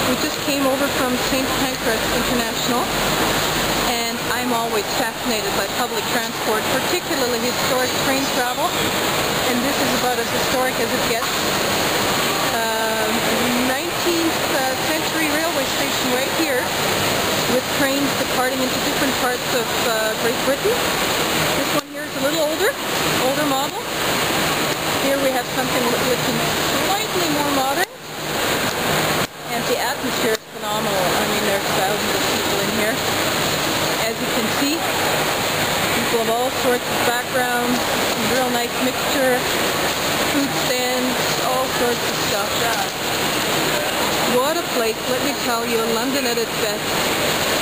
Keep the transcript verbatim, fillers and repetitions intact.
We just came over from Saint Pancras International, and I'm always fascinated by public transport, particularly historic train travel, and this is about as historic as it gets. Uh, nineteenth century railway station right here, with trains departing into different parts of uh, Great Britain. This one here is a little older, older model. Here we have something looking slightly more modern, and the atmosphere is phenomenal. I mean, there's thousands of people in here. As you can see, people of all sorts of backgrounds, real nice mixture, food stands, all sorts of stuff. What a place, let me tell you, London at its best.